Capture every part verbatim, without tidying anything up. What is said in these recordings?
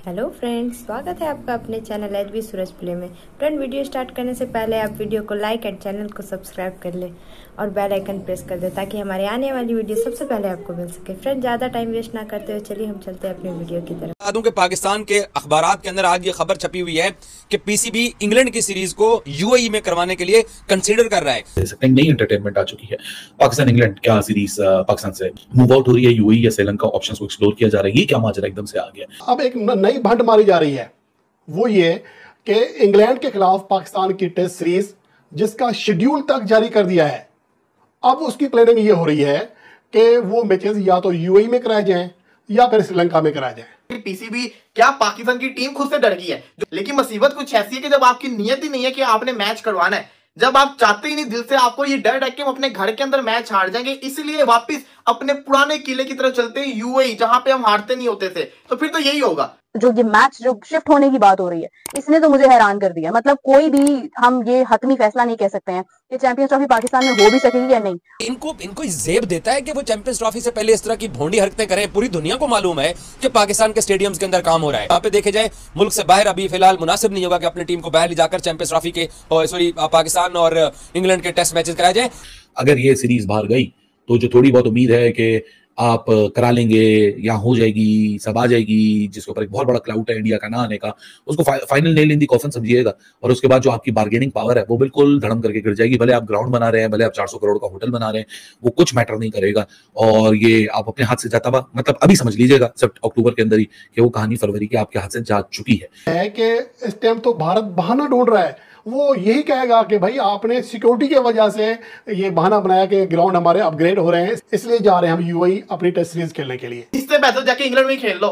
Hello friends, स्वागत है आपका अपने channel H B Suraj play में। फ्रेंड, वीडियो स्टार्ट करने से पहले आप वीडियो को लाइक एंड चैनल को सब्सक्राइब कर ले और बेल आइकन प्रेस कर दे ताकि हमारे आने वाली वीडियो सबसे पहले आपको मिल सके। फ्रेंड, ज़्यादा टाइम वेस्ट ना करते हुए चलिए हम चलते हैं अपनी वीडियो की तरफ। बता दूं कि पाकिस्तान के अखबारात के अंदर आज ये खबर छपी हुई है कि पीसीबी इंग्लैंड की सीरीज को यूएई में करवाने के लिए कंसीडर कर रहा है। नई एंटरटेनमेंट आ चुकी है। पाकिस्तान इंग्लैंड क्या सीरीज पाकिस्तान से मूव आउट हो रही है, यूएई या श्रीलंका ऑप्शंस को एक्सप्लोर किया जा रहा है। ये क्या माजरा एकदम से आ गया। अब एक नई भंड मारी जा रही है, वो ये कि इंग्लैंड के खिलाफ पाकिस्तान की टेस्ट सीरीज जिसका शेड्यूल तक जारी कर दिया है, अब उसकी प्लानिंग ये हो रही है कि वो मैचेस या तो यूएई में कराए जाएं या फिर श्रीलंका में कराए जाएं। पीसीबी क्या पाकिस्तान की टीम खुद से डर गई है, लेकिन मुसीबत कुछ ऐसी है कि जब आपकी नियत ही नहीं है कि आपने मैच करवाना है, जब आप चाहते ही नहीं दिल से, आपको ये डर है कि हम अपने घर के अंदर मैच हार जाएंगे, इसलिए वापस अपने पुराने किले की तरफ चलते हैं यूएई, जहां पे हम हारते नहीं होते थे। तो फिर तो यही होगा। जो ये मैच जो शिफ्ट होने की बात हो रही है, इसने तो मुझे हैरान कर दिया। मतलब कोई भी हम ये हतमी फैसला नहीं कह सकते हैं कि चैंपियंस ट्रॉफी पाकिस्तान में हो भी सकेगी या नहीं। इनको इनको जेब देता है कि वो चैंपियंस ट्रॉफी से पहले इस तरह की भोंडी हरकतें करें। पूरी दुनिया को मालूम है कि पाकिस्तान के स्टेडियम्स के अंदर काम हो रहा है। यहाँ पे देखे जाए, मुल्क से बाहर अभी फिलहाल मुनासिब नहीं होगा कि अपनी टीम को बाहर ले जाकर चैंपियंस ट्रॉफी के सॉरी पाकिस्तान और इंग्लैंड के टेस्ट मैचेस कराए जाए। अगर ये सीरीज बाहर गई तो जो थोड़ी बहुत उम्मीद है कि आप करा लेंगे या हो जाएगी, सब आ जाएगी, जिसके ऊपर एक बहुत बड़ा क्लाउड है इंडिया का ना आने का, उसको फा, final nail in the coffin समझिएगा। और उसके बाद जो आपकी बार्गेनिंग पावर है वो बिल्कुल धड़म करके गिर जाएगी। भले आप ग्राउंड बना रहे हैं, भले आप चार सौ करोड़ का होटल बना रहे हैं, वो कुछ मैटर नहीं करेगा। और ये आप अपने हाथ से जाता हुआ, मतलब अभी समझ लीजिएगा सब अक्टूबर के अंदर ही कि वो कहानी फरवरी के आपके हाथ से जा चुकी है, है कि इस टाइम तो भारत बहाना ढूंढ रहा है। वो यही कहेगा कि भाई आपने सिक्योरिटी की वजह से ये बहाना बनाया कि ग्राउंड हमारे अपग्रेड हो रहे हैं, इसलिए जा रहे हैं हम यूएई अपनी टेस्ट सीरीज खेलने के लिए। इससे बेहतर जाके इंग्लैंड में खेल लो,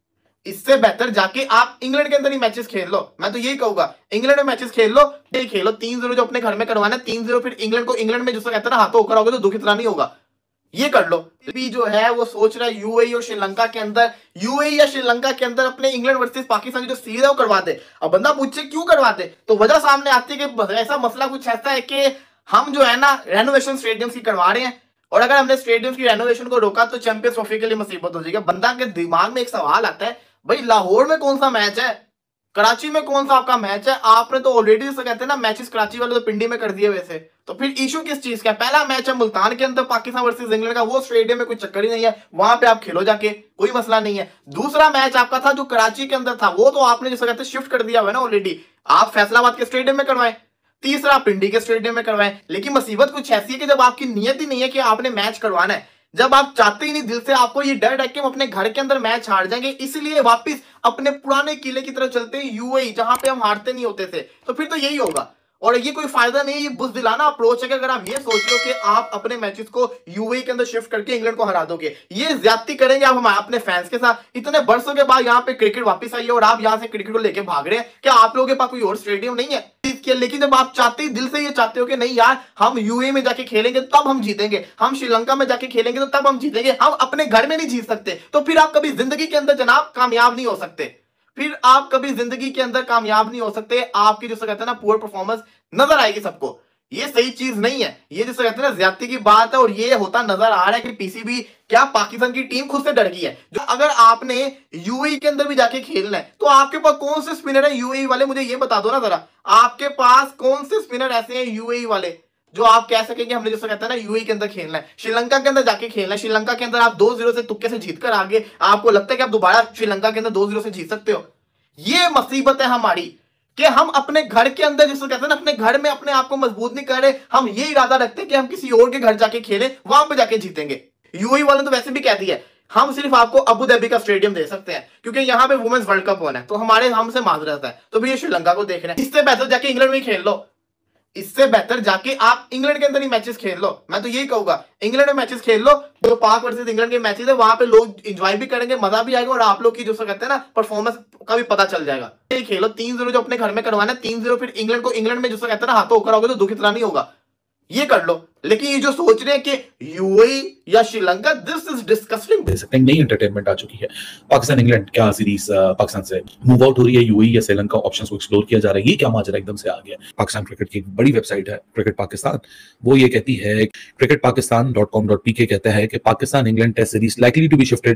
इससे बेहतर जाके आप इंग्लैंड के अंदर ही मैचेस खेल लो। मैं तो यही कहूंगा, इंग्लैंड में मैचेस खेल लो, ये खेलो तीन जीरो जो अपने घर में करवाना है, तीन जीरो फिर इंग्लैंड को इंग्लैंड में जिसको कहते हैं ना हाथों होकर आओगे तो दुख इतना नहीं होगा, ये कर लो। भी जो है वो सोच रहा है यूएई और श्रीलंका के अंदर, यूएई या श्रीलंका के अंदर अपने इंग्लैंड वर्सेस पाकिस्तान की जो सीरीज है वो करवा दे। अब बंदा पूछे क्यों करवा दे, तो वजह सामने आती है कि ऐसा मसला कुछ ऐसा है कि हम जो है ना रेनोवेशन स्टेडियम की करवा रहे हैं, और अगर हमने स्टेडियम की रेनोवेशन को रोका तो चैंपियंस ट्रॉफी के लिए मुसीबत हो जाएगी। बंदा के दिमाग में एक सवाल आता है, भाई लाहौर में कौन सा मैच है, कराची में कौन सा आपका मैच है, आपने तो ऑलरेडी जिसे कहते हैं ना मैचेस कराची वाले तो पिंडी में कर दिए वैसे, तो फिर इशू किस चीज का। पहला मैच है मुल्तान के अंदर पाकिस्तान वर्सेस इंग्लैंड का, वो स्टेडियम में कोई चक्कर ही नहीं है, वहां पे आप खेलो जाके, कोई मसला नहीं है। दूसरा मैच आपका था जो कराची के अंदर था, वो तो आपने जिसे कहते हैं शिफ्ट कर दिया हुआ है ना ऑलरेडी, आप फैसलाबाद के स्टेडियम में करवाएं। तीसरा पिंडी के स्टेडियम में करवाएं। लेकिन मुसीबत कुछ ऐसी है कि जब आपकी नियत ही नहीं है कि आपने मैच करवाना है, जब आप चाहते ही नहीं दिल से, आपको ये डर है कि हम अपने घर के अंदर मैच हार जाएंगे, इसलिए वापस अपने पुराने किले की तरफ चलते हैं यूएई, जहां पे हम हारते नहीं होते थे। तो फिर तो यही होगा। और ये कोई फायदा नहीं, ये बुज़दिलाना अप्रोच है कि अगर आप ये सोच लो कि आप अपने मैचेस को यूएई के अंदर शिफ्ट करके इंग्लैंड को हरा दोगे, ये ज्यादती करेंगे आप हम अपने फैंस के साथ। इतने बरसों के बाद यहाँ पे क्रिकेट वापस आई है और आप यहाँ से क्रिकेट को लेके भाग रहे हैं। क्या आप लोगों के पास कोई और स्टेडियम नहीं है? लेकिन जब आप चाहते ही दिल से ये चाहते हो कि नहीं यार हम यूएई में जाके खेलेंगे तब हम जीतेंगे, हम श्रीलंका में जाके खेलेंगे तो तब हम जीतेंगे, हम अपने घर में नहीं जीत सकते, तो फिर आप कभी जिंदगी के अंदर जनाब कामयाब नहीं हो सकते। फिर आप कभी जिंदगी के अंदर कामयाब नहीं हो सकते। आपकी जो कहते हैं ना पुअर परफॉर्मेंस नजर आएगी सबको, ये सही चीज नहीं है, ये जिसे कहते हैं ना ज्यादती की बात है। और ये होता नजर आ रहा है कि पीसीबी क्या पाकिस्तान की टीम खुद से डर गई है। जो अगर आपने यूएई के अंदर भी जाके खेलना है तो आपके पास कौन से स्पिनर है यूएई वाले, मुझे ये बता दो ना जरा, आपके पास कौन से स्पिनर ऐसे हैं यूएई वाले जो आप कह सकेंगे हमने जैसे कहते हैं ना यूएई के अंदर खेलना है, श्रीलंका के अंदर जाके खेलना है। श्रीलंका के अंदर आप दो जीरो से तुक्के से जीत कर आगे, आपको लगता है कि आप दोबारा श्रीलंका के अंदर दो जीरो से जीत सकते हो? ये मुसीबत है हमारी कि हम अपने घर के अंदर जिसको कहते हैं ना अपने घर में अपने आप को मजबूत नहीं कर रहे। हम ये इरादा रखते हैं कि हम किसी और के घर जाके खेलें, वहां पे जाके जीतेंगे। यूएई वालों ने तो वैसे भी कह दिया है हम सिर्फ आपको अबू धाबी का स्टेडियम दे सकते हैं क्योंकि यहाँ पे वुमेन्स वर्ल्ड कप होना है, तो हमारे हमसे माजरत है। तो भी ये श्रीलंका को देख रहे हैं, इससे बेहतर जाके इंग्लैंड में खेल लो, इससे बेहतर जाके आप इंग्लैंड के अंदर ही मैचेस खेल लो। मैं तो यही कहूंगा इंग्लैंड में मैचेस खेल लो, जो पाक वर्सेस इंग्लैंड के मैचेस है वहां पे लोग एंजॉय भी करेंगे, मजा भी आएगा, और आप लोग की जो कहते हैं ना परफॉर्मेंस का भी पता चल जाएगा। ये खेलो तीन जीरो जो अपने घर में करवाना है, तीन जीरो फिर इंग्लैंड को इंग्लैंड में जो कहते हैं ना हाथों होकर आओगे तो दुख इतना नहीं होगा, ये कर लो। लेकिन ये जो सोच रहे हैं कि यूएई या श्रीलंका, दिस इज डिस्कस्टिंग। नई एंटरटेनमेंट आ चुकी है। पाकिस्तान इंग्लैंड क्या सीरीज पाकिस्तान से मूव आउट हो रही है, यूएई या श्रीलंका ऑप्शंस को एक्सप्लोर किया जा रहा है। ये क्या माजरा एकदम से आ गया। पाकिस्तान क्रिकेट की एक बड़ी वेबसाइट है क्रिकेट पाकिस्तान, वो ये कहती है, cricket Pakistan dot com dot PK कहता है कि Pakistan England test series likely to be shifted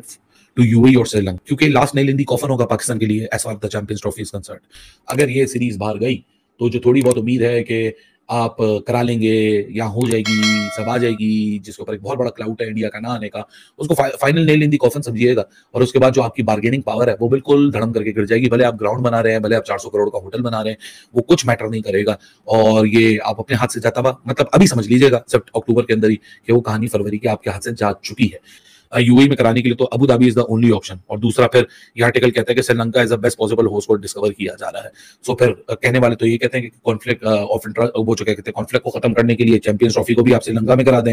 to UAE और श्रीलंका, क्योंकि last nail in the coffin होगा पाकिस्तान के लिए as far the champions trophy is concern. अगर ये सीरीज बाहर गई तो जो थोड़ी बहुत उम्मीद है कि आप करा लेंगे या हो जाएगी, सब आ जाएगी, जिसके ऊपर एक बहुत बड़ा क्लाउड है इंडिया का ना आने का, उसको फा, final nail in the coffin समझिएगा। और उसके बाद जो आपकी बार्गेनिंग पावर है वो बिल्कुल धड़म करके गिर जाएगी। भले आप ग्राउंड बना रहे हैं, भले आप चार सौ करोड़ का होटल बना रहे हैं, वो कुछ मैटर नहीं करेगा। और ये आप अपने हाथ से जाता हुआ, मतलब अभी समझ लीजिएगा सब अक्टूबर के अंदर ही कि वो कहानी फरवरी की आपके हाथ से जा चुकी है। यूएई में कराने के लिए तो Abu Dhabi is the only option. और दूसरा फिर ये आर्टिकल कहता है कि Sri Lanka is the best possible host को डिस्कवर किया जा रहा है। सो फिर कहने वाले तो ये कहते हैं कि कॉन्फ्लिक्ट ऑफ इंटरेस्ट, वो जो कहते हैं कॉन्फ्लिक्ट को खत्म करने के लिए चैंपियंस ट्रॉफी को भी आप श्रीलंका में करा दें,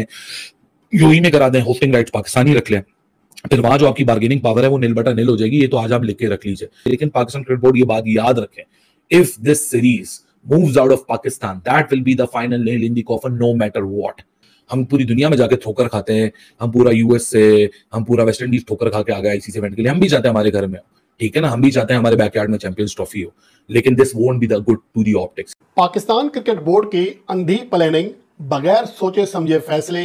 यूएई में करा दें, होस्टिंग राइट्स पाकिस्तानी रख लें, फिर वहां जो आपकी बार्गेनिंग पावर है वो नील बटा नील हो जाएगी। ये तो आज आप लिख के रख लीजिए। लेकिन पाकिस्तान क्रिकेट बोर्ड ये बात याद रखें, if this series moves out of Pakistan, that will be the final nail in the coffin no matter what. हम पूरी दुनिया में जाके ठोकर खाते हैं, हम पूरा यूएस से, हम पूरा वेस्ट इंडीज ठोकर खा के आ गए इसी इवेंट के लिए। हम भी चाहते हैं हमारे घर में, ठीक है ना, हम भी चाहते हैं हमारे बैकयार्ड में चैंपियंस ट्रॉफी हो, लेकिन this won't be the good to the optics. Pakistan cricket board की अंधी प्लानिंग, बगैर सोचे समझे फैसले,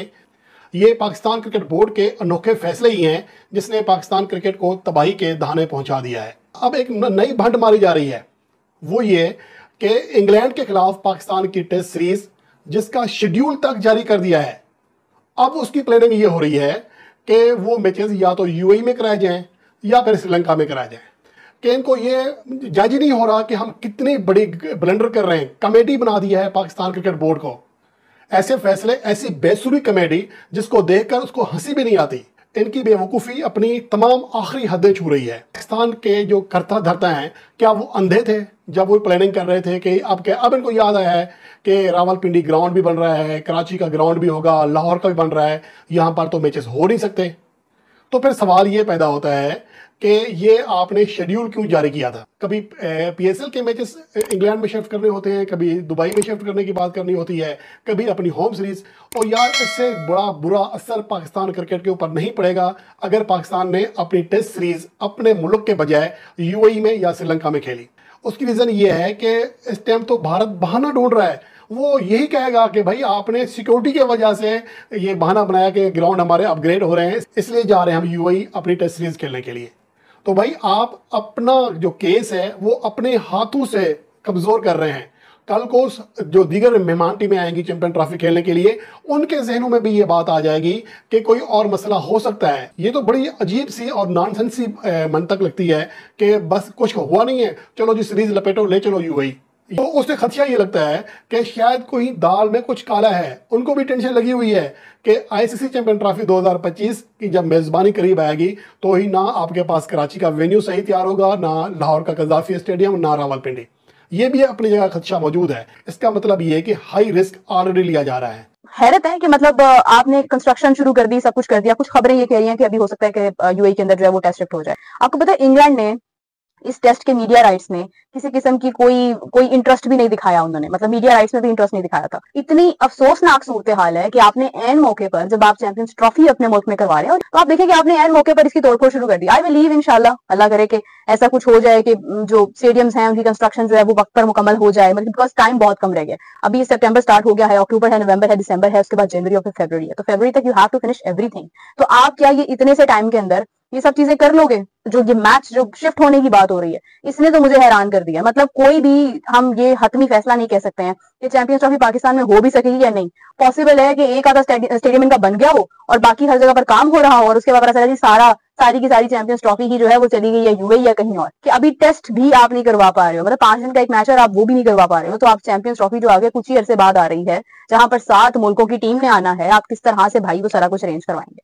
ये पाकिस्तान क्रिकेट बोर्ड के अनोखे फैसले ही हैं जिसने पाकिस्तान क्रिकेट को तबाही के दहाने पहुंचा दिया है। अब एक नई भंड मारी जा रही है, वो ये कि इंग्लैंड के खिलाफ पाकिस्तान की टेस्ट सीरीज जिसका शेड्यूल तक जारी कर दिया है, अब उसकी प्लानिंग ये हो रही है कि वो मैचेस या तो यूएई में कराए जाएं या फिर श्रीलंका में कराए जाएं। कि इनको ये जज ही नहीं हो रहा कि हम कितनी बड़ी ब्लंडर कर रहे हैं। कमेटी बना दी है पाकिस्तान क्रिकेट बोर्ड को, ऐसे फैसले, ऐसी बेसुरी कमेटी जिसको देखकर उसको हंसी भी नहीं आती। इनकी बेवकूफ़ी अपनी तमाम आखिरी हदें छू रही है। पाकिस्तान के जो करता धरता हैं, क्या वो अंधे थे जब वो प्लानिंग कर रहे थे कि अब क्या, अब इनको याद आया है कि रावलपिंडी ग्राउंड भी बन रहा है, कराची का ग्राउंड भी होगा, लाहौर का भी बन रहा है, यहाँ पर तो मैचेस हो नहीं सकते। तो फिर सवाल ये पैदा होता है कि ये आपने शेड्यूल क्यों जारी किया था। कभी पीएसएल के मैचेस इंग्लैंड में शिफ्ट करने होते हैं, कभी दुबई में शिफ्ट करने की बात करनी होती है, कभी अपनी होम सीरीज। और यार इससे बड़ा बुरा असर पाकिस्तान क्रिकेट के ऊपर नहीं पड़ेगा अगर पाकिस्तान ने अपनी टेस्ट सीरीज अपने मुल्क के बजाय यूएई में या श्रीलंका में खेली। उसकी रीज़न ये है कि इस टाइम तो भारत बहाना ढूंढ रहा है। वो यही कहेगा कि भाई आपने सिक्योरिटी की वजह से ये बहाना बनाया कि ग्राउंड हमारे अपग्रेड हो रहे हैं, इसलिए जा रहे हैं हम यूएई अपनी टेस्ट सीरीज खेलने के लिए। तो भाई आप अपना जो केस है वो अपने हाथों से कमज़ोर कर रहे हैं। कल को जो दीगर मेहमान टीमें आएंगी चैंपियन ट्रॉफी खेलने के लिए, उनके जहनों में भी ये बात आ जाएगी कि कोई और मसला हो सकता है। ये तो बड़ी अजीब सी और नॉनसेंस सी मंतक लगती है कि बस कुछ हुआ नहीं है, चलो जी सीरीज लपेटो, ले चलो यूएई। तो उससे खदशा ये लगता है कि शायद कोई दाल में कुछ काला है। उनको भी टेंशन लगी हुई है कि आईसीसी चैंपियन ट्रॉफी दो हज़ार पच्चीस की जब मेज़बानी करीब आएगी तो ही ना आपके पास कराची का वेन्यू सही तैयार होगा, ना लाहौर का कज़ाफी स्टेडियम, ना रावलपिंडी। ये भी अपनी जगह खदशा मौजूद है। इसका मतलब ये है कि हाई रिस्क ऑलरेडी लिया जा रहा है। हैरत है कि मतलब आपने कंस्ट्रक्शन शुरू कर दी, सब कुछ कर दिया। कुछ खबरें ये कह रही हैं कि अभी हो सकता है कि यूएई के अंदर जो है वो टेस्ट शिफ्ट हो जाए। आपको पता है इंग्लैंड ने इस टेस्ट के मीडिया राइट्स में किसी किस्म की कोई कोई इंटरेस्ट भी नहीं दिखाया। उन्होंने मतलब मीडिया राइट्स में भी इंटरेस्ट नहीं दिखाया था। इतनी अफसोसनाक सूरत हाल है कि आपने एन मौके पर, जब आप चैंपियंस ट्रॉफी अपने मुल्क में करवा रहे हैं, तो आप देखें कि आपने एन मौके पर इसकी तोड़फोड़ शुरू कर दी। आई बिलीव इंशाल्लाह, अल्लाह करे कि ऐसा कुछ हो जाए कि जो स्टेडियम्स हैं उनकी कंस्ट्रक्शन जो है वो वक्त पर मुकम्मल हो जाए। मतलब बिकॉज टाइम बहुत कम रह गया। अभी सितंबर स्टार्ट हो गया है, अक्टूबर है, नवंबर है, दिसंबर है, उसके बाद जनवरी और फिर फरवरी है। तो फरवरी तक you have to finish everything. तो आप क्या ये इतने से टाइम के अंदर ये सब चीजें कर लोगे? जो ये मैच जो शिफ्ट होने की बात हो रही है, इसने तो मुझे हैरान कर दिया। मतलब कोई भी हम ये हतमी फैसला नहीं कह सकते हैं कि चैंपियंस ट्रॉफी पाकिस्तान में हो भी सकेगी या नहीं। पॉसिबल है कि एक आधा स्टेडियम इनका बन गया हो और बाकी हर जगह पर काम हो रहा हो और उसके बाद पता चला सारा सारी की सारी चैंपियंस ट्रॉफी ही जो है वो चली गई है यूएई या कहीं और। कि अभी टेस्ट भी आप नहीं करवा पा रहे हो, मतलब पांच दिन का एक मैच है और आप वो भी नहीं करवा पा रहे हो। तो आप चैंपियंस ट्रॉफी जो आगे कुछ ही अरसे बाद आ रही है, जहां पर सात मुल्कों की टीम ने आना है, आप किस तरह से भाई वो सारा कुछ अरेंज करवाएंगे?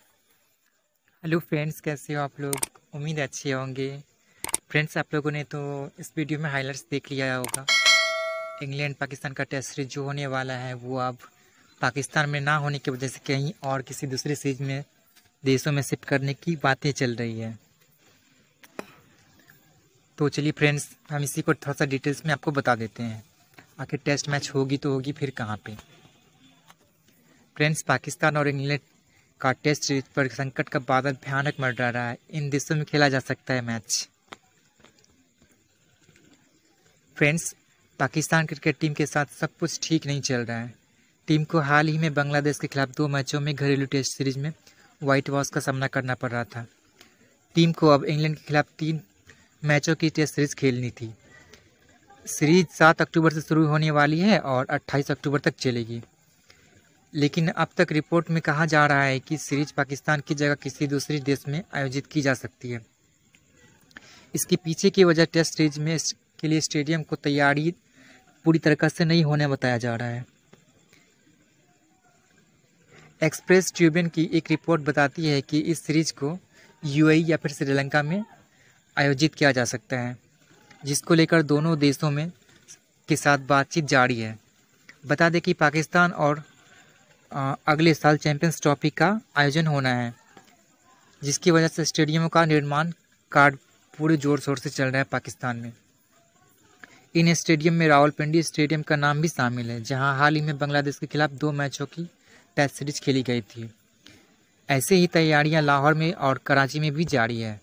हेलो फ्रेंड्स, कैसे हो आप लोग? उम्मीद अच्छे होंगे। फ्रेंड्स, आप लोगों ने तो इस वीडियो में हाइलाइट्स देख लिया होगा। इंग्लैंड पाकिस्तान का टेस्ट सीरीज जो होने वाला है वो अब पाकिस्तान में ना होने की वजह से कहीं और किसी दूसरे सीरीज में देशों में शिफ्ट करने की बातें चल रही है। तो चलिए फ्रेंड्स, हम इसी को थोड़ा सा डिटेल्स में आपको बता देते हैं। आखिर टेस्ट मैच होगी तो होगी फिर कहाँ पे? फ्रेंड्स, पाकिस्तान और इंग्लैंड का टेस्ट सीरीज पर संकट का बादल भयानक मंडरा रहा है। इन देशों में खेला जा सकता है match. Friends, Pakistan cricket team के साथ सब कुछ ठीक नहीं चल रहा है। टीम को हाल ही में बांग्लादेश के खिलाफ दो मैचों में घरेलू टेस्ट सीरीज में व्हाइट वॉश का सामना करना पड़ रहा था। टीम को अब इंग्लैंड के खिलाफ तीन मैचों की टेस्ट सीरीज खेलनी थी। सीरीज सात अक्टूबर से शुरू होने वाली है और अट्ठाईस अक्टूबर तक चलेगी, लेकिन अब तक रिपोर्ट में कहा जा रहा है कि सीरीज पाकिस्तान की जगह किसी दूसरे देश में आयोजित की जा सकती है। इसके पीछे की वजह टेस्ट सीरीज में के लिए स्टेडियम को तैयारी पूरी तरह से नहीं होने बताया जा रहा है। एक्सप्रेस ट्रिब्यून की एक रिपोर्ट बताती है कि इस सीरीज को यूएई या फिर श्रीलंका में आयोजित किया जा सकता है, जिसको लेकर दोनों देशों में के साथ बातचीत जारी है। बता दें कि पाकिस्तान और आ, अगले साल चैंपियंस ट्रॉफी का आयोजन होना है, जिसकी वजह से स्टेडियमों का निर्माण कार्य पूरे जोर शोर से चल रहा है पाकिस्तान में। इन स्टेडियम में रावलपिंडी स्टेडियम का नाम भी शामिल है, जहां हाल ही में बांग्लादेश के खिलाफ दो मैचों की टेस्ट सीरीज खेली गई थी। ऐसे ही तैयारियां लाहौर में और कराची में भी जारी है।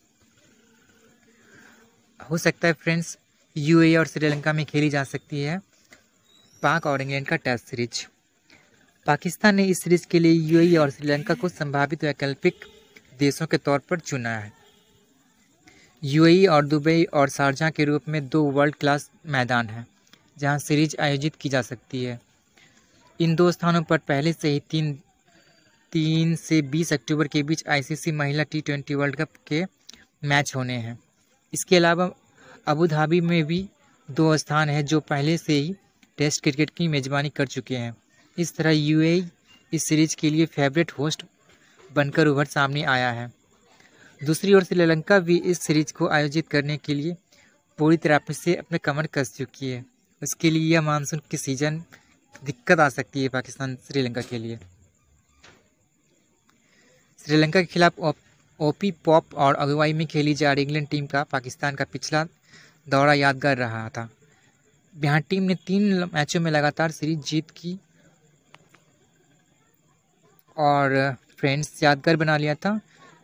हो सकता है फ्रेंड्स यूएई और श्रीलंका में खेली जा सकती है पाक और इंग्लैंड का टेस्ट सीरीज। पाकिस्तान ने इस सीरीज के लिए यूएई और श्रीलंका को संभावित वैकल्पिक देशों के तौर पर चुना है। यूएई और दुबई और शारजाह के रूप में दो वर्ल्ड क्लास मैदान हैं जहां सीरीज आयोजित की जा सकती है। इन दो स्थानों पर पहले से ही तीन तीन से बीस अक्टूबर के बीच आईसीसी महिला टी ट्वेंटी वर्ल्ड कप के मैच होने हैं। इसके अलावा अबू धाबी में भी दो स्थान हैं जो पहले से ही टेस्ट क्रिकेट की मेज़बानी कर चुके हैं। इस तरह यूएई इस सीरीज के लिए फेवरेट होस्ट बनकर उभर सामने आया है। दूसरी ओर श्रीलंका भी इस सीरीज को आयोजित करने के लिए पूरी तरह से अपने कमर कस चुकी है। उसके लिए यह मानसून की सीजन दिक्कत आ सकती है पाकिस्तान श्रीलंका के लिए। श्रीलंका के खिलाफ ओपी पॉप और अगुवाई में खेली जा रही इंग्लैंड टीम का पाकिस्तान का पिछला दौरा यादगार रहा था। यहाँ टीम ने तीन मैचों में लगातार सीरीज जीत की और फ्रेंड्स यादगार बना लिया था।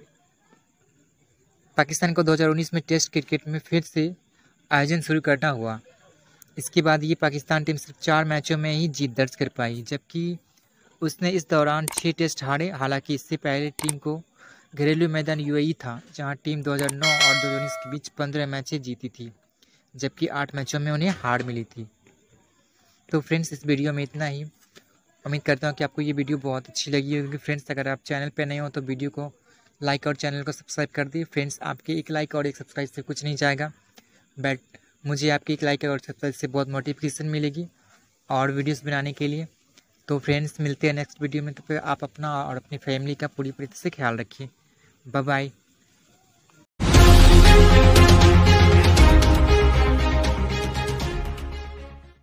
पाकिस्तान को दो हज़ार उन्नीस में टेस्ट क्रिकेट में फिर से आयोजन शुरू करना हुआ। इसके बाद ये पाकिस्तान टीम सिर्फ चार मैचों में ही जीत दर्ज कर पाई, जबकि उसने इस दौरान छः टेस्ट हारे। हालांकि इससे पहले टीम को घरेलू मैदान यूएई था, जहां टीम दो हज़ार नौ और दो हज़ार उन्नीस के बीच पंद्रह मैचें जीती थी, जबकि आठ मैचों में उन्हें हार मिली थी। तो फ्रेंड्स इस वीडियो में इतना ही। उम्मीद करता हूँ कि आपको ये वीडियो बहुत अच्छी लगी होगी। फ्रेंड्स अगर आप चैनल पर नए हो तो वीडियो को लाइक और चैनल को सब्सक्राइब कर दिए। फ्रेंड्स आपके एक लाइक और एक सब्सक्राइब से कुछ नहीं जाएगा, बट मुझे आपकी एक लाइक और सब्सक्राइब से बहुत मोटिवेशन मिलेगी और वीडियोस बनाने के लिए। तो फ्रेंड्स मिलते हैं नेक्स्ट वीडियो में। तो फिर आप अपना और अपनी फैमिली का पूरी तरीके से ख्याल रखिए। Bye bye.